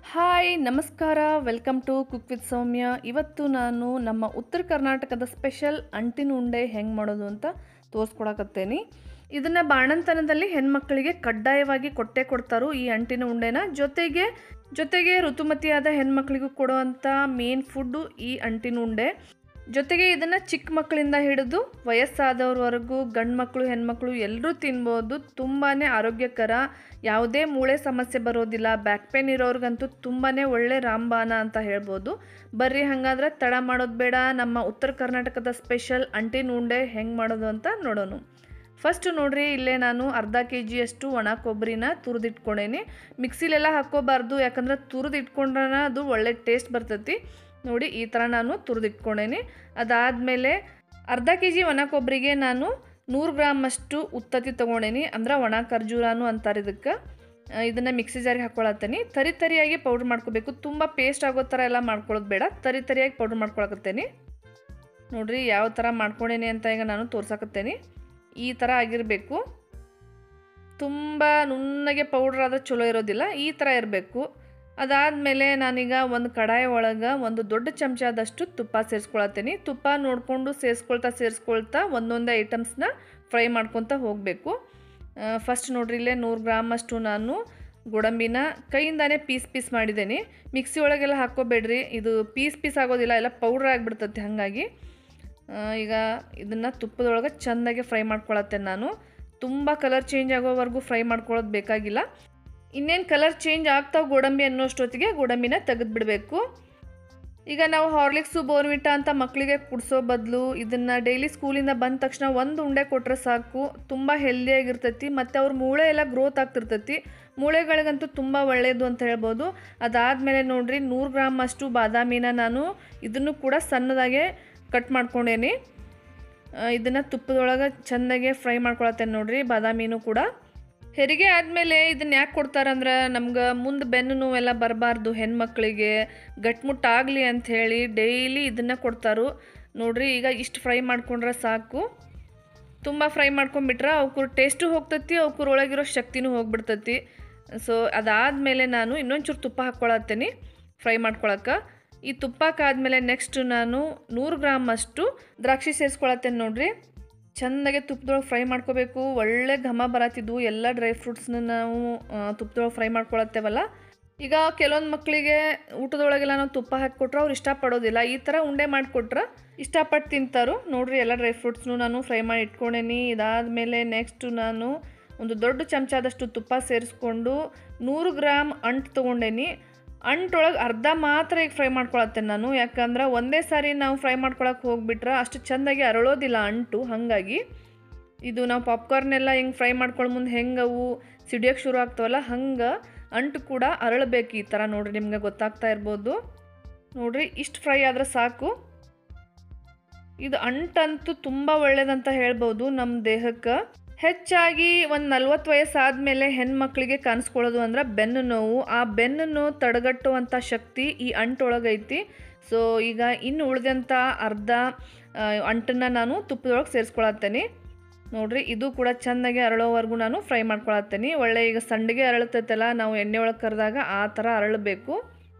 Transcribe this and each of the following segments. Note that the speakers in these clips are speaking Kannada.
ಹಾಯ್ ನಮಸ್ಕಾರ welcome to cook with Soumya. ಇವತ್ತು ನಾನು ನಮ್ಮ ಉತ್ತರ ಕರ್ನಾಟಕದ ಸ್ಪೆಷಲ್ ಅಂಟಿನ ಉಂಡೆ ಹೆಂಗೆ ಮಾಡೋದು ಅಂತ ತೋರಿಸ್ಕೊಡಕತ್ತೇನೆ. ಇದನ್ನು ಬಾಣಂತನದಲ್ಲಿ ಹೆಣ್ಮಕ್ಳಿಗೆ ಕಡ್ಡಾಯವಾಗಿ ಕೊಡ್ತಾರೋ ಈ ಅಂಟಿನ ಉಂಡೆನ. ಜೊತೆಗೆ ಋತುಮತಿಯಾದ ಹೆಣ್ಮಕ್ಳಿಗೂ ಕೊಡುವಂಥ ಮೇನ್ ಫುಡ್ಡು ಈ ಅಂಟಿನ ಉಂಡೆ. ಜೊತೆಗೆ ಇದನ್ನು ಚಿಕ್ಕ ಮಕ್ಕಳಿಂದ ಹಿಡಿದು ವಯಸ್ಸಾದವ್ರವರೆಗೂ ಗಂಡು ಮಕ್ಕಳು ಹೆಣ್ಮಕ್ಳು ಎಲ್ಲರೂ ತಿನ್ಬೋದು. ತುಂಬಾ ಆರೋಗ್ಯಕರ, ಯಾವುದೇ ಮೂಳೆ ಸಮಸ್ಯೆ ಬರೋದಿಲ್ಲ. ಬ್ಯಾಕ್ ಪೇನ್ ಇರೋರಿಗಂತೂ ತುಂಬಾ ಒಳ್ಳೆ ರಾಮಬಾಣ ಅಂತ ಹೇಳ್ಬೋದು. ಬರ್ರಿ ಹಾಗಾದ್ರೆ ತಡ ಮಾಡೋದು ಬೇಡ, ನಮ್ಮ ಉತ್ತರ ಕರ್ನಾಟಕದ ಸ್ಪೆಷಲ್ ಅಂಟಿನ ಉಂಡೆ ಹೆಂಗೆ ಮಾಡೋದು ಅಂತ ನೋಡೋಣ. ಫಸ್ಟ್ ನೋಡ್ರಿ, ಇಲ್ಲೇ ನಾನು ಅರ್ಧ kg ಅಷ್ಟು ಒಣ ಕೊಬ್ಬರಿನ ತುರಿದಿಟ್ಕೊಂಡೇನಿ. ಮಿಕ್ಸಿಲೆಲ್ಲ ಹಾಕ್ಕೋಬಾರ್ದು, ಯಾಕಂದ್ರೆ ತುರಿದಿಟ್ಕೊಂಡ್ರೆ ಅದು ಒಳ್ಳೆ ಟೇಸ್ಟ್ ಬರ್ತೈತಿ. ನೋಡಿ ಈ ಥರ ನಾನು ತುರಿದಿಟ್ಕೊಂಡೇನಿ. ಅದಾದಮೇಲೆ ಅರ್ಧ kg ಒಣ ಕೊಬ್ಬರಿಗೆ ನಾನು 100 ಗ್ರಾಮ್ ಅಷ್ಟು ಉತ್ತತ್ತಿ ತೊಗೊಂಡೇನಿ, ಅಂದ್ರೆ ಒಣ ಖರ್ಜೂರನೂ ಅಂತಾರೆ ಇದಕ್ಕೆ. ಇದನ್ನು ಮಿಕ್ಸಿ ಜಾರಿಗೆ ಹಾಕ್ಕೊಳತ್ತೇನೆ. ತರಿಯಾಗಿ ಪೌಡ್ರ್ ಮಾಡ್ಕೋಬೇಕು, ತುಂಬ ಪೇಸ್ಟ್ ಆಗೋ ಥರ ಎಲ್ಲ ಮಾಡ್ಕೊಳ್ಳೋದು ಬೇಡ. ತರಿಯಾಗಿ ಪೌಡ್ರ್ ಮಾಡ್ಕೊಳಕತ್ತೇನೆ. ನೋಡಿರಿ ಯಾವ ಥರ ಮಾಡ್ಕೊಂಡೇನಿ ಅಂತ ಈಗ ನಾನು ತೋರ್ಸಕತ್ತೇನೆ. ಈ ಥರ ಆಗಿರಬೇಕು. ತುಂಬ ನುಣ್ಣಗೆ ಪೌಡ್ರ್ ಆದ್ರೆ ಚಲೋ ಇರೋದಿಲ್ಲ, ಈ ಥರ ಇರಬೇಕು. ಅದಾದಮೇಲೆ ನಾನೀಗ ಒಂದು ಕಡಾಯಿ ಒಳಗೆ ಒಂದು ದೊಡ್ಡ ಚಮಚದಷ್ಟು ತುಪ್ಪ ಸೇರಿಸ್ಕೊಳತ್ತೇನೆ. ತುಪ್ಪ ನೋಡಿಕೊಂಡು ಸೇರಿಸ್ಕೊಳ್ತಾ ಒಂದೊಂದೇ ಐಟಮ್ಸ್ನ ಫ್ರೈ ಮಾಡ್ಕೊತ ಹೋಗಬೇಕು. ಫಸ್ಟ್ ನೋಡ್ರಿ, ಇಲ್ಲೇ 100 ಗ್ರಾಮ್ ಅಷ್ಟು ನಾನು ಗೋಡಂಬಿನ ಕೈಯಿಂದಾನೇ ಪೀಸ್ ಮಾಡಿದ್ದೇನೆ. ಮಿಕ್ಸಿ ಒಳಗೆಲ್ಲ ಹಾಕ್ಕೋಬೇಡ್ರಿ, ಇದು ಪೀಸ್ ಆಗೋದಿಲ್ಲ, ಎಲ್ಲ ಪೌಡ್ರ್ ಆಗಿಬಿಡ್ತೈತಿ. ಹಾಗಾಗಿ ಈಗ ಇದನ್ನು ತುಪ್ಪದೊಳಗೆ ಚೆಂದಾಗಿ ಫ್ರೈ ಮಾಡ್ಕೊಳತ್ತೇನೆ ನಾನು. ತುಂಬ ಕಲರ್ ಚೇಂಜ್ ಆಗೋವರೆಗೂ ಫ್ರೈ ಮಾಡ್ಕೊಳ್ಳೋದು ಬೇಕಾಗಿಲ್ಲ. ಇನ್ನೇನು ಕಲರ್ ಚೇಂಜ್ ಆಗ್ತಾವೆ ಗೋಡಂಬಿ ಅನ್ನೋಷ್ಟೊತ್ತಿಗೆ ಗೋಡಂಬಿನ ತೆಗೆದುಬಿಡಬೇಕು. ಈಗ ನಾವು ಹಾರ್ಲಿಕ್ಸು ಬೋರ್ವಿಟಾ ಅಂತ ಮಕ್ಕಳಿಗೆ ಕುಡಿಸೋ ಬದಲು ಇದನ್ನು ಡೈಲಿ ಸ್ಕೂಲಿಂದ ಬಂದ ತಕ್ಷಣ ಒಂದು ಉಂಡೆ ಕೊಟ್ಟರೆ ಸಾಕು. ತುಂಬ ಹೆಲ್ದಿಯಾಗಿರ್ತೈತಿ, ಮತ್ತು ಅವ್ರ ಮೂಳೆ ಎಲ್ಲ ಗ್ರೋತ್ ಆಗ್ತಿರ್ತೈತಿ. ಮೂಳೆಗಳಿಗಂತೂ ತುಂಬ ಒಳ್ಳೆಯದು ಅಂತ ಹೇಳ್ಬೋದು. ಅದಾದಮೇಲೆ ನೋಡಿರಿ, 100 ಗ್ರಾಮ್ ಅಷ್ಟು ಬಾದಾಮಿನ ನಾನು ಇದನ್ನು ಕೂಡ ಸಣ್ಣದಾಗೆ ಕಟ್ ಮಾಡ್ಕೊಂಡೇನಿ. ಇದನ್ನು ತುಪ್ಪದೊಳಗೆ ಚೆಂದಾಗೆ ಫ್ರೈ ಮಾಡ್ಕೊಳತ್ತೇನೆ. ನೋಡಿರಿ ಬಾದಾಮಿನೂ ಕೂಡ. ಹೆರಿಗೆ ಆದಮೇಲೆ ಇದನ್ನು ಯಾಕೆ ಕೊಡ್ತಾರಂದ್ರೆ, ನಮ್ಗೆ ಮುಂದೆ ಬೆನ್ನು ನೋವೆಲ್ಲ ಬರಬಾರ್ದು, ಹೆಣ್ಮಕ್ಳಿಗೆ ಗಟ್ಮುಟ್ಟಾಗಲಿ ಅಂಥೇಳಿ ಡೈಲಿ ಇದನ್ನು ಕೊಡ್ತಾರೋ. ನೋಡಿರಿ ಈಗ ಇಷ್ಟು ಫ್ರೈ ಮಾಡ್ಕೊಂಡ್ರೆ ಸಾಕು. ತುಂಬ ಫ್ರೈ ಮಾಡ್ಕೊಂಬಿಟ್ರೆ ಅವ್ರ ಟೇಸ್ಟು ಹೋಗ್ತೈತಿ, ಅವ್ರ ಒಳಗಿರೋ ಶಕ್ತಿನೂ ಹೋಗ್ಬಿಡ್ತೈತಿ. ಸೊ ಅದಾದಮೇಲೆ ನಾನು ಇನ್ನೊಂಚೂರು ತುಪ್ಪ ಹಾಕ್ಕೊಳತ್ತೇನೆ ಫ್ರೈ ಮಾಡ್ಕೊಳಕ್ಕೆ. ಈ ತುಪ್ಪಕ್ಕಾದ್ಮೇಲೆ ನೆಕ್ಸ್ಟ್ ನಾನು 100 ಗ್ರಾಮ್ ಅಷ್ಟು ದ್ರಾಕ್ಷಿ ಸೇರಿಸ್ಕೊಳತ್ತೇನೆ. ನೋಡಿರಿ ಚೆಂದಾಗೆ ತುಪ್ಪದೊಳಗೆ ಫ್ರೈ ಮಾಡ್ಕೋಬೇಕು. ಒಳ್ಳೆ ಘಮ ಬರತ್ತಿದ್ವು ಎಲ್ಲ ಡ್ರೈ ಫ್ರೂಟ್ಸ್ನ ನಾವು ತುಪ್ಪದೊಳಗೆ ಫ್ರೈ ಮಾಡ್ಕೊಳತ್ತೇವಲ್ಲ. ಈಗ ಕೆಲವೊಂದು ಮಕ್ಕಳಿಗೆ ಊಟದೊಳಗೆಲ್ಲ ನಾವು ತುಪ್ಪ ಹಾಕಿಕೊಟ್ರೆ ಅವ್ರು ಇಷ್ಟಪಡೋದಿಲ್ಲ. ಈ ಥರ ಉಂಡೆ ಮಾಡಿಕೊಟ್ರೆ ಇಷ್ಟಪಟ್ಟು ತಿಂತಾರೋ. ನೋಡಿರಿ ಎಲ್ಲ ಡ್ರೈ ಫ್ರೂಟ್ಸ್ನು ನಾನು ಫ್ರೈ ಮಾಡಿ ಇಟ್ಕೊಂಡೇನಿ. ಇದಾದಮೇಲೆ ನೆಕ್ಸ್ಟು ನಾನು ಒಂದು ದೊಡ್ಡ ಚಮಚದಷ್ಟು ತುಪ್ಪ ಸೇರಿಸ್ಕೊಂಡು 100 ಗ್ರಾಮ್ ಅಂಟು ತೊಗೊಂಡೇನಿ. ಅಂಟೊಳಗೆ ಅರ್ಧ ಮಾತ್ರ ಈಗ ಫ್ರೈ ಮಾಡ್ಕೊಳತ್ತೇನೆ ನಾನು, ಯಾಕಂದ್ರೆ ಒಂದೇ ಸಾರಿ ನಾವು ಫ್ರೈ ಮಾಡ್ಕೊಳಕ್ಕೆ ಹೋಗ್ಬಿಟ್ರೆ ಅಷ್ಟು ಚೆಂದಾಗಿ ಅರಳೋದಿಲ್ಲ ಅಂಟು. ಹಾಗಾಗಿ ಇದು ನಾವು ಪಾಪ್ಕಾರ್ನೆಲ್ಲ ಹಿಂಗೆ ಫ್ರೈ ಮಾಡ್ಕೊಳ್ಳೋ ಮುಂದೆ ಹೆಂಗೆ ಅವು ಸಿಡಿಯೋಕ್ಕೆ ಶುರು ಆಗ್ತಾವಲ್ಲ, ಹಂಗೆ ಅಂಟು ಕೂಡ ಅರಳಬೇಕು ಈ ಥರ. ನೋಡಿರಿ ನಿಮಗೆ ಗೊತ್ತಾಗ್ತಾ ಇರ್ಬೋದು. ನೋಡಿರಿ ಇಷ್ಟು ಫ್ರೈ ಆದರೆ ಸಾಕು. ಇದು ಅಂಟಂತೂ ತುಂಬ ಒಳ್ಳೇದಂತ ಹೇಳ್ಬೋದು ನಮ್ಮ ದೇಹಕ್ಕೆ. ಹೆಚ್ಚಾಗಿ ಒಂದು 40 ವಯಸ್ಸಾದಮೇಲೆ ಹೆಣ್ಮಕ್ಳಿಗೆ ಕಾಣಿಸ್ಕೊಳ್ಳೋದು ಅಂದ್ರೆ ಬೆನ್ನು ನೋವು. ಆ ಬೆನ್ನು ನೋವು ತಡೆಗಟ್ಟುವಂಥ ಶಕ್ತಿ ಈ ಅಂಟೊಳಗೈತಿ. ಸೊ ಈಗ ಇನ್ನು ಉಳಿದಂಥ ಅರ್ಧ ಅಂಟನ್ನು ನಾನು ತುಪ್ಪದೊಳಗೆ ಸೇರಿಸ್ಕೊಳತ್ತೇನೆ. ನೋಡಿರಿ ಇದು ಕೂಡ ಚೆಂದಾಗಿ ಅರಳೋವರೆಗೂ ನಾನು ಫ್ರೈ ಮಾಡ್ಕೊಳತ್ತೇನೆ. ಒಳ್ಳೆ ಈಗ ಸಂಡಿಗೆ ಅರಳತೈತಲ್ಲ, ನಾವು ಎಣ್ಣೆ ಒಳಗೆ ಕರೆದಾಗ ಆ ಥರ ಅರಳಬೇಕು.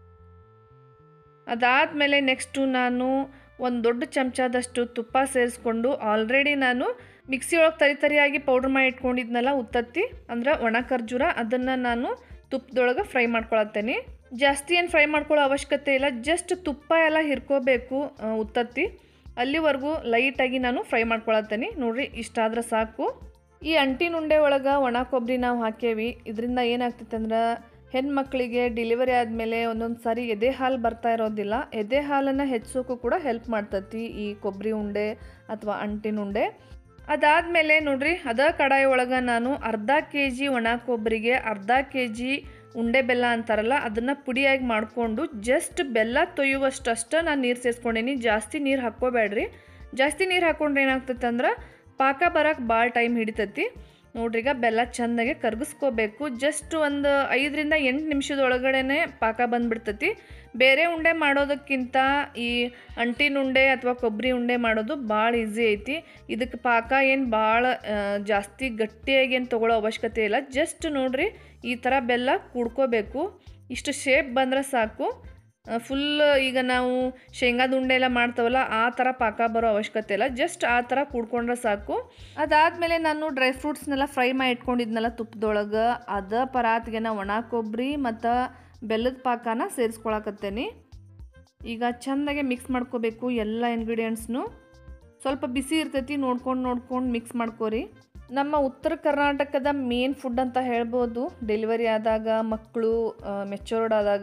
ಅದಾದಮೇಲೆ ನೆಕ್ಸ್ಟು ನಾನು ಒಂದು ದೊಡ್ಡ ಚಮಚದಷ್ಟು ತುಪ್ಪ ಸೇರಿಸ್ಕೊಂಡು ಆಲ್ರೆಡಿ ನಾನು ಮಿಕ್ಸಿ ಒಳಗೆ ತರಿಯಾಗಿ ಪೌಡ್ರ್ ಮಾಡಿ ಇಟ್ಕೊಂಡಿದ್ನಲ್ಲ ಉತ್ತತ್ತಿ, ಅಂದ್ರೆ ಒಣ ಖರ್ಜೂರ, ಅದನ್ನು ನಾನು ತುಪ್ಪದೊಳಗೆ ಫ್ರೈ ಮಾಡ್ಕೊಳತ್ತೇನೆ. ಜಾಸ್ತಿ ಏನು ಫ್ರೈ ಮಾಡ್ಕೊಳ್ಳೋ ಅವಶ್ಯಕತೆ ಇಲ್ಲ, ಜಸ್ಟ್ ತುಪ್ಪ ಎಲ್ಲ ಹಿರ್ಕೋಬೇಕು ಉತ್ತತ್ತಿ, ಅಲ್ಲಿವರೆಗೂ ಲೈಟಾಗಿ ನಾನು ಫ್ರೈ ಮಾಡ್ಕೊಳತ್ತೇನೆ. ನೋಡಿರಿ ಇಷ್ಟಾದ್ರೆ ಸಾಕು. ಈ ಅಂಟಿನ ಉಂಡೆ ಒಳಗೆ ಒಣ ಕೊಬ್ಬರಿ ನಾವು ಹಾಕೇವಿ. ಇದರಿಂದ ಏನಾಗ್ತೈತೆ ಅಂದ್ರೆ, ಹೆಣ್ಮಕ್ಳಿಗೆ ಡೆಲಿವರಿ ಆದಮೇಲೆ ಒಂದೊಂದು ಸಾರಿ ಎದೆ ಹಾಲು ಬರ್ತಾ ಇರೋದಿಲ್ಲ. ಎದೆ ಹಾಲನ್ನು ಹೆಚ್ಚೋಕ್ಕೂ ಕೂಡ ಹೆಲ್ಪ್ ಮಾಡ್ತೈತಿ ಈ ಕೊಬ್ಬರಿ ಉಂಡೆ ಅಥವಾ ಅಂಟಿನ ಉಂಡೆ. ಅದಾದಮೇಲೆ ನೋಡಿರಿ, ಅದೇ ಕಡಾಯಿ ಒಳಗೆ ನಾನು ಅರ್ಧ kg ಒಣ ಕೊಬ್ಬರಿಗೆ ಅರ್ಧ kg ಉಂಡೆ ಬೆಲ್ಲ ಅಂತಾರಲ್ಲ, ಅದನ್ನು ಪುಡಿಯಾಗಿ ಮಾಡಿಕೊಂಡು ಜಸ್ಟ್ ಬೆಲ್ಲ ತೊಯ್ಯುವಷ್ಟು ನಾನು ನೀರು ಸೇರಿಸ್ಕೊಂಡೇನಿ. ಜಾಸ್ತಿ ನೀರು ಹಾಕ್ಕೋಬೇಡ್ರಿ. ಜಾಸ್ತಿ ನೀರು ಹಾಕ್ಕೊಂಡ್ರೆ ಏನಾಗ್ತೈತೆ ಅಂದ್ರೆ ಪಾಕ ಬರೋಕ್ಕೆ ಭಾಳ ಟೈಮ್ ಹಿಡಿತೈತಿ. ನೋಡ್ರಿ ಈಗ ಬೆಲ್ಲ ಚೆಂದಾಗೆ ಕರಗಿಸ್ಕೋಬೇಕು. ಜಸ್ಟ್ ಒಂದು 5ರಿಂದ 8 ನಿಮಿಷದೊಳಗಡೆ ಪಾಕ ಬಂದುಬಿಡ್ತೈತಿ. ಬೇರೆ ಉಂಡೆ ಮಾಡೋದಕ್ಕಿಂತ ಈ ಅಂಟಿನ ಉಂಡೆ ಅಥವಾ ಕೊಬ್ಬರಿ ಉಂಡೆ ಮಾಡೋದು ಭಾಳ ಈಸಿ ಐತಿ. ಇದಕ್ಕೆ ಪಾಕ ಏನು ಭಾಳ ಜಾಸ್ತಿ ಗಟ್ಟಿಯಾಗಿ ಏನು ತೊಗೊಳ್ಳೋ ಅವಶ್ಯಕತೆ ಇಲ್ಲ. ಜಸ್ಟ್ ನೋಡಿರಿ ಈ ಥರ ಬೆಲ್ಲ ಕೂಡ್ಕೋಬೇಕು. ಇಷ್ಟು ಶೇಪ್ ಬಂದರೆ ಸಾಕು. ಫುಲ್ ಈಗ ನಾವು ಶೇಂಗಾದ ಉಂಡೆ ಎಲ್ಲ ಮಾಡ್ತಾವಲ್ಲ ಆ ಥರ ಪಾಕ ಬರೋ ಅವಶ್ಯಕತೆ ಇಲ್ಲ, ಜಸ್ಟ್ ಆ ಥರ ಕೂಡ್ಕೊಂಡ್ರೆ ಸಾಕು. ಅದಾದಮೇಲೆ ನಾನು ಡ್ರೈ ಫ್ರೂಟ್ಸ್ನೆಲ್ಲ ಫ್ರೈ ಮಾಡಿ ಇಟ್ಕೊಂಡಿದ್ನಲ್ಲ ತುಪ್ಪದೊಳಗೆ, ಅದ ಪರಾತ್ಗೆ ನಾ ಒಣ ಕೊಬ್ಬರಿ ಮತ್ತು ಬೆಲ್ಲದ ಪಾಕನ ಸೇರಿಸ್ಕೊಳಕತ್ತೇನೆ. ಈಗ ಚೆಂದಾಗೆ ಮಿಕ್ಸ್ ಮಾಡ್ಕೋಬೇಕು ಎಲ್ಲ ಇಂಗ್ರೀಡಿಯೆಂಟ್ಸ್ನು. ಸ್ವಲ್ಪ ಬಿಸಿ ಇರ್ತೈತಿ, ನೋಡ್ಕೊಂಡು ಮಿಕ್ಸ್ ಮಾಡ್ಕೋರಿ. ನಮ್ಮ ಉತ್ತರ ಕರ್ನಾಟಕದ ಮೇನ್ ಫುಡ್ ಅಂತ ಹೇಳ್ಬೋದು. ಡೆಲಿವರಿ ಆದಾಗ, ಮಕ್ಕಳು ಮೆಚೂರ್ಡ್ ಆದಾಗ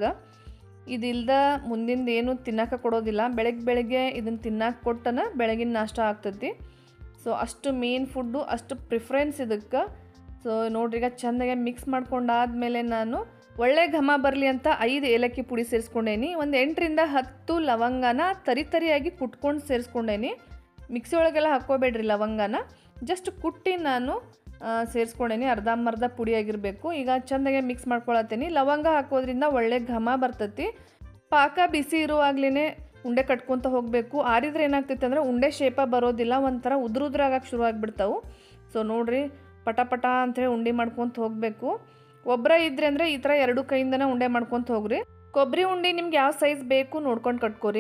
ಇದಿಲ್ದ ಮುಂದಿಂದ ಏನು ತಿನ್ನಕ್ಕೆ ಕೊಡೋದಿಲ್ಲ. ಬೆಳಗ್ಗೆ ಇದನ್ನು ತಿನ್ನಕ್ಕೆ ಕೊಟ್ಟನ ಬೆಳಗಿನ ನಾಷ್ಟ ಆಗ್ತೈತಿ. ಸೊ ಅಷ್ಟು ಮೇನ್ ಫುಡ್ಡು, ಅಷ್ಟು ಪ್ರಿಫರೆನ್ಸ್ ಇದಕ್ಕೆ. ಸೊ ನೋಡ್ರಿ, ಈಗ ಚೆಂದಾಗೆ ಮಿಕ್ಸ್ ಮಾಡ್ಕೊಂಡಾದ್ಮೇಲೆ ನಾನು ಒಳ್ಳೆ ಘಮ ಬರಲಿ ಅಂತ 5 ಏಲಕ್ಕಿ ಪುಡಿ ಸೇರಿಸ್ಕೊಂಡೇನಿ. ಒಂದು 8ರಿಂದ 10 ಲವಂಗನ ತರಿಯಾಗಿ ಕುಟ್ಕೊಂಡು ಸೇರಿಸ್ಕೊಂಡೇನಿ. ಮಿಕ್ಸಿ ಒಳಗೆಲ್ಲ ಹಾಕ್ಕೋಬೇಡ್ರಿ ಲವಂಗನ, ಜಸ್ಟ್ ಕುಟ್ಟಿ ನಾನು ಸೇರಿಸ್ಕೊಂಡೇನಿ. ಅರ್ಧಂಬರ್ಧ ಪುಡಿ ಆಗಿರಬೇಕು. ಈಗ ಚೆಂದಾಗೆ ಮಿಕ್ಸ್ ಮಾಡ್ಕೊಳತ್ತೀನಿ. ಲವಂಗ ಹಾಕೋದ್ರಿಂದ ಒಳ್ಳೆ ಘಮ ಬರ್ತೈತಿ. ಪಾಕ ಬಿಸಿ ಇರುವಾಗ್ಲೇ ಉಂಡೆ ಕಟ್ಕೊತ ಹೋಗಬೇಕು. ಆರಿದ್ರೆ ಏನಾಗ್ತೈತೆ ಅಂದರೆ ಉಂಡೆ ಶೇಪ ಬರೋದಿಲ್ಲ, ಒಂಥರ ಉದ್ರಾಗಕ್ಕೆ ಶುರು ಆಗಿಬಿಡ್ತಾವೆ. ಸೊ ನೋಡಿರಿ, ಪಟ ಅಂಥೇಳಿ ಉಂಡೆ ಮಾಡ್ಕೊತ ಹೋಗಬೇಕು. ಒಬ್ಬರ ಇದ್ರೆ ಅಂದರೆ ಈ ಥರ 2 ಕೈಯಿಂದನೇ ಉಂಡೆ ಮಾಡ್ಕೊತ ಹೋಗ್ರಿ. ಕೊಬ್ಬರಿ ಉಂಡೆ ನಿಮ್ಗೆ ಯಾವ ಸೈಜ್ ಬೇಕು ನೋಡ್ಕೊಂಡು ಕಟ್ಕೊರಿ.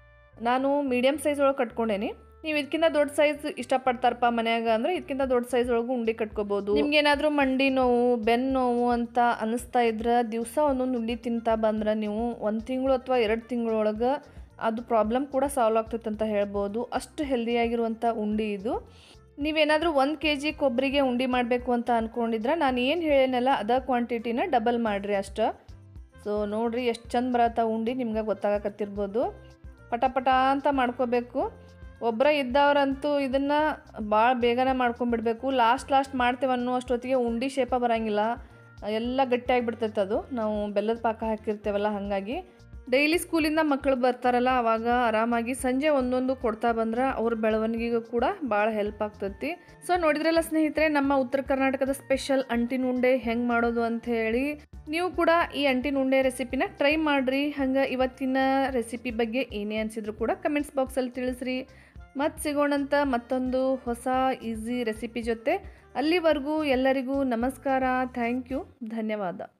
ನಾನು ಮೀಡಿಯಮ್ ಸೈಜ್ ಒಳಗೆ ಕಟ್ಕೊಂಡೇನಿ. ನೀವು ಇದಕ್ಕಿಂತ ದೊಡ್ಡ ಸೈಜ್ ಇಷ್ಟಪಡ್ತಾರಪ್ಪ ಮನ್ಯಾಗ ಅಂದರೆ ಇದಕ್ಕಿಂತ ದೊಡ್ಡ ಸೈಜ್ ಒಳಗೂ ಉಂಡೆ ಕಟ್ಕೋಬೋದು. ನಿಮ್ಗೆ ಏನಾದರೂ ಮಂಡಿ ನೋವು, ಬೆನ್ನು ನೋವು ಅಂತ ಅನ್ನಿಸ್ತಾ ಇದ್ರೆ ದಿವಸ ಒಂದೊಂದು ಉಂಡೆ ತಿಂತಾ ಬಂದ್ರೆ ನೀವು 1 ತಿಂಗಳು ಅಥವಾ 2 ತಿಂಗಳೊಳಗೆ ಅದು ಪ್ರಾಬ್ಲಮ್ ಕೂಡ ಸಾಲ್ವ್ ಆಗ್ತೈತೆ ಅಂತ ಹೇಳ್ಬೋದು. ಅಷ್ಟು ಹೆಲ್ದಿಯಾಗಿರುವಂಥ ಉಂಡೆ ಇದು. ನೀವೇನಾದರೂ 1 kg ಕೊಬ್ಬರಿಗೆ ಉಂಡೆ ಮಾಡಬೇಕು ಅಂತ ಅಂದ್ಕೊಂಡಿದ್ರೆ ನಾನು ಏನು ಹೇಳೇನಲ್ಲ ಅದ ಕ್ವಾಂಟಿಟಿನ ಡಬಲ್ ಮಾಡಿರಿ ಅಷ್ಟು. ಸೊ ನೋಡಿರಿ ಎಷ್ಟು ಚಂದ ಬರತ್ತ ಉಂಡೆ, ನಿಮ್ಗೆ ಗೊತ್ತಾಗಕತ್ತಿರ್ಬೋದು. ಪಟ ಅಂತ ಮಾಡ್ಕೋಬೇಕು. ಒಬ್ಬರ ಇದ್ದವ್ರಂತೂ ಇದನ್ನು ಭಾಳ ಬೇಗನೆ ಮಾಡ್ಕೊಂಡ್ಬಿಡ್ಬೇಕು. ಲಾಸ್ಟ್ ಮಾಡ್ತೇವೆ ಅನ್ನೋ ಅಷ್ಟೊತ್ತಿಗೆ ಉಂಡೆ ಶೇಪ ಬರೋಂಗಿಲ್ಲ, ಎಲ್ಲ ಗಟ್ಟಿಯಾಗಿಬಿಡ್ತೈತೆ ಅದು. ನಾವು ಬೆಲ್ಲದ ಪಾಕ ಹಾಕಿರ್ತೇವಲ್ಲ, ಹಾಗಾಗಿ ಡೈಲಿ ಸ್ಕೂಲಿಂದ ಮಕ್ಕಳು ಬರ್ತಾರಲ್ಲ ಆವಾಗ ಆರಾಮಾಗಿ ಸಂಜೆ ಒಂದೊಂದು ಕೊಡ್ತಾ ಬಂದ್ರೆ ಅವ್ರ ಬೆಳವಣಿಗೆಗೂ ಕೂಡ ಭಾಳ ಹೆಲ್ಪ್ ಆಗ್ತೈತಿ. ಸೊ ನೋಡಿದ್ರಲ್ಲ ಸ್ನೇಹಿತರೆ, ನಮ್ಮ ಉತ್ತರ ಕರ್ನಾಟಕದ ಸ್ಪೆಷಲ್ ಅಂಟಿನ ಉಂಡೆ ಹೆಂಗೆ ಮಾಡೋದು ಅಂತ ಹೇಳಿ. ನೀವು ಕೂಡ ಈ ಅಂಟಿನ ಉಂಡೆ ರೆಸಿಪಿನ ಟ್ರೈ ಮಾಡಿರಿ. ಹಂಗೆ ಇವತ್ತಿನ ರೆಸಿಪಿ ಬಗ್ಗೆ ಏನೇ ಅನಿಸಿದ್ರು ಕೂಡ ಕಮೆಂಟ್ಸ್ ಬಾಕ್ಸಲ್ಲಿ ತಿಳಿಸ್ರಿ. ಮತ್ತೆ ಸಿಗೋಣಂತ ಮತ್ತೊಂದು ಹೊಸ ಈಸಿ ರೆಸಿಪಿ ಜೊತೆ. ಅಲ್ಲಿವರೆಗೂ ಎಲ್ಲರಿಗೂ ನಮಸ್ಕಾರ. ಥ್ಯಾಂಕ್ ಯು, ಧನ್ಯವಾದ.